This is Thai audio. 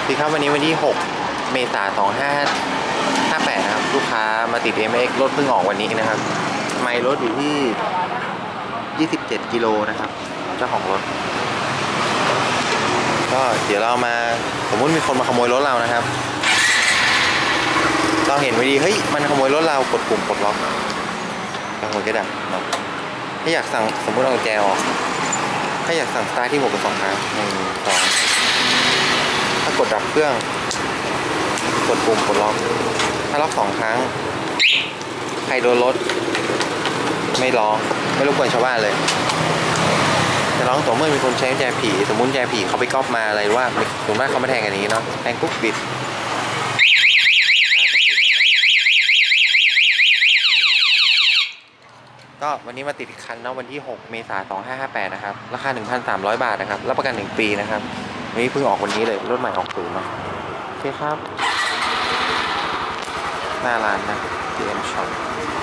คือครับวันนี้วันที่6เมษายน2558นะครับลูกค้ามาติด MX รถเพิ่งออกวันนี้นะครับไมล์รถอยู่ที่27กิโลนะครับเจ้าของรถก็เดี๋ยวเรามาสมมุติมีคนมาขโมยรถเรานะครับเราเห็นไว้ดีเฮ้ยมันขโมยรถเรากดปุ่มปลดล็อกแล้วหัวจะดับถ้าอยากสั่งสมมติเอาแจออกถ้าอยากสั่งสตาร์ทที่6 กับ 2 ครั้ง1 2ถ้ากดดับเครื่องกดปุ่มปลดล็อกถ้าล็อก2 ครั้งใครโดนรถไม่ร้องไม่รบกวนชาวบ้านเลยจะร้องต่อเมื่อมีคนใช้กุญแจผีสมมุติกุญแจผีเขาไปก๊อปมาอะไรว่าสมมติว่าเขามาแทงกันอย่างนี้เนาะแทงปุ๊บปิดก็วันนี้มาติดคันเนาะวันที่6เมษายน2558นะครับราคา 1,300 บาทนะครับรับประกัน 1 ปีนะครับวันนี้เพิ่งออกวันนี้เลยรถใหม่ออกศูนย์เนาะโอเคครับหน้าร้านนะ GM Shop